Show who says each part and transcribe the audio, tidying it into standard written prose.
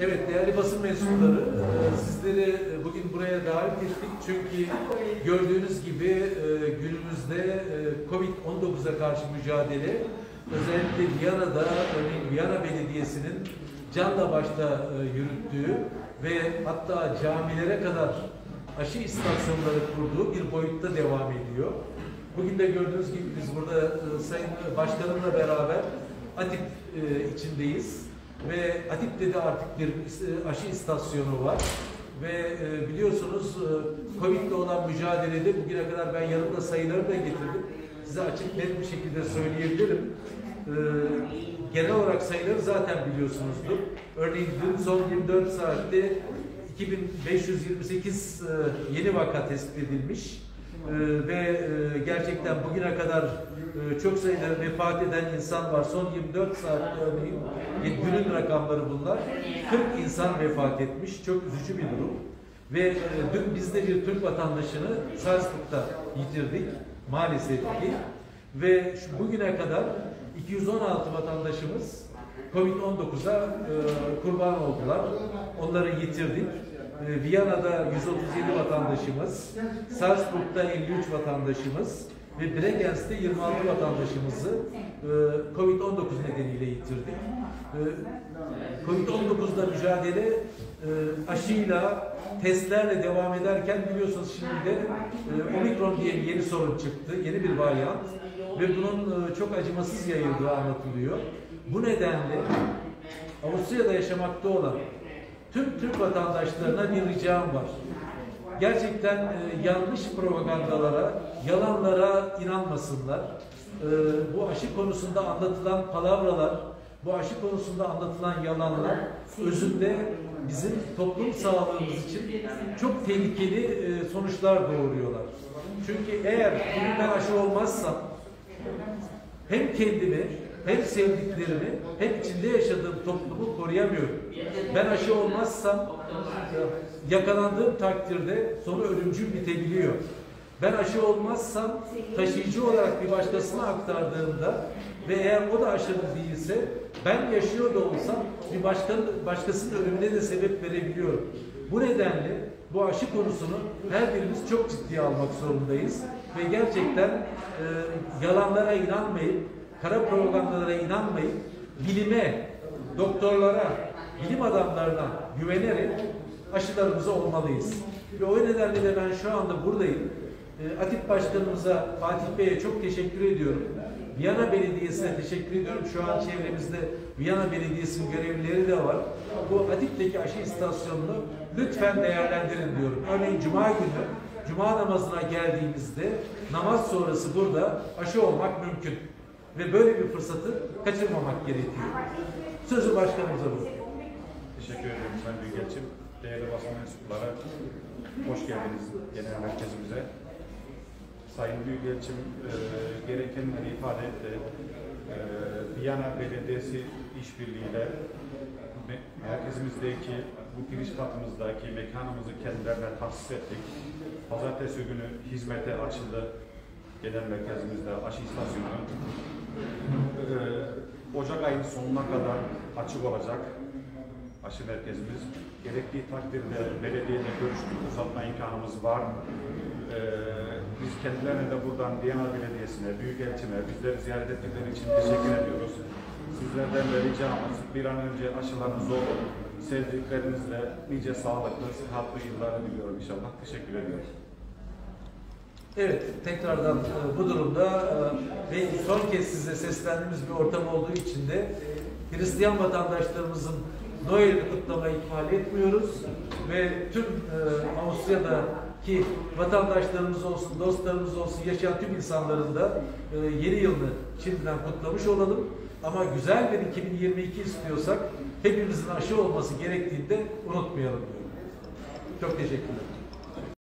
Speaker 1: Evet, değerli basın mensupları, sizleri bugün buraya davet ettik. Çünkü gördüğünüz gibi günümüzde Covid-19'a karşı mücadele, özellikle Viyana'da, örneğin Viyana Belediyesi'nin canla başla yürüttüğü ve hatta camilere kadar aşı istasyonları kurduğu bir boyutta devam ediyor. Bugün de gördüğünüz gibi biz burada Sayın Başkanımla beraber Atip içindeyiz. Ve Atip'te de artık bir aşı istasyonu var. Ve biliyorsunuz Covid'le olan mücadelede bugüne kadar ben yanımda sayıları da getirdim. Size açık net bir şekilde söyleyebilirim. Genel olarak sayıları zaten biliyorsunuzdur. Örneğin dün son 24 saatte 2528 yeni vaka tespit edilmiş. Ve gerçekten bugüne kadar çok sayıda vefat eden insan var. Son 24 saatte örneğin günün rakamları bunlar. 40 insan vefat etmiş. Çok üzücü bir durum. Ve dün biz de bir Türk vatandaşını Salzburg'da yitirdik. Maalesef ki. Ve bugüne kadar 216 vatandaşımız Covid-19'a kurban oldular. Onları yitirdik. Viyana'da 137 vatandaşımız, Salzburg'da 53 vatandaşımız ve Bregenz'de 26 vatandaşımızı Covid-19 nedeniyle yitirdik. Covid-19'da mücadele aşıyla, testlerle devam ederken biliyorsunuz şimdi de Omikron diye bir yeni sorun çıktı, yeni bir varyant ve bunun çok acımasız yayıldığı anlatılıyor. Bu nedenle Avusturya'da yaşamakta olan tüm Türk vatandaşlarına bir ricam var. Gerçekten yanlış propagandalara, yalanlara inanmasınlar. Bu aşı konusunda anlatılan palavralar, bu aşı konusunda anlatılan yalanlar özünde bizim toplum sağlığımız için çok tehlikeli sonuçlar doğuruyorlar. Çünkü eğer ben aşı olmazsam hem kendimi hem sevdiklerimi hem içinde yaşadığım toplumu koruyamıyorum. Ben aşı olmazsam yakalandığım takdirde sonu ölümcül bitebiliyor. Ben aşı olmazsam taşıyıcı olarak bir başkasına aktardığımda ve eğer o da aşılı değilse ben yaşıyor da olsam bir başkasının ölümüne de sebep verebiliyorum. Bu nedenle bu aşı konusunu her birimiz çok ciddiye almak zorundayız ve gerçekten yalanlara inanmayıp, kara propagandalara inanmayıp, bilime, doktorlara, bilim adamlarına güvenerek aşılarımızı olmalıyız. Ve o nedenle de ben şu anda buradayım. Atip Başkanımıza, Fatih Bey'e çok teşekkür ediyorum. Viyana Belediyesi'ne teşekkür ediyorum. Şu an çevremizde Viyana Belediyesi'nin görevlileri de var. Bu Atip'teki aşı istasyonunu lütfen değerlendirin diyorum. Örneğin Cuma günü, Cuma namazına geldiğimizde namaz sonrası burada aşı olmak mümkün. Ve böyle bir fırsatı kaçırmamak gerekiyor. Sözü başkanımıza bırakıyorum.
Speaker 2: Teşekkür ederim Sayın Büyükelçim. Değerli basın mensupları, hoş geldiniz genel merkezimize. Sayın Büyükelçim gerekenleri ifade etti. Viyana Belediyesi işbirliğiyle merkezimizdeki bu giriş katımızdaki mekanımızı kendilerine tahsis ettik. Pazartesi günü hizmete açıldı. Genel merkezimizde aşı istasyonu. Ocak ayının sonuna kadar açık olacak aşı merkezimiz. Gerektiği takdirde belediyeyle görüştük, uzatma imkanımız var. Biz kendilerine de buradan Viyana Belediyesi'ne, Büyükelçime, bizleri ziyaret ettikleri için teşekkür ediyoruz. Sizlerden de ricamız bir an önce aşılarınız olun. Sevdiklerinizle nice sağlıklı, sıhhatli yıllar diliyorum inşallah. Teşekkür ediyoruz.
Speaker 1: Evet, tekrardan bu durumda ve son kez size seslendiğimiz bir ortam olduğu için de Hristiyan vatandaşlarımızın Noel'i kutlamayı ihmal etmiyoruz ve tüm Avusturya'daki vatandaşlarımız olsun, dostlarımız olsun, yaşayan tüm insanların da yeni yılını şimdiden kutlamış olalım. Ama güzel bir 2022 istiyorsak hepimizin aşı olması gerektiğini de unutmayalım diyorum. Çok teşekkürler.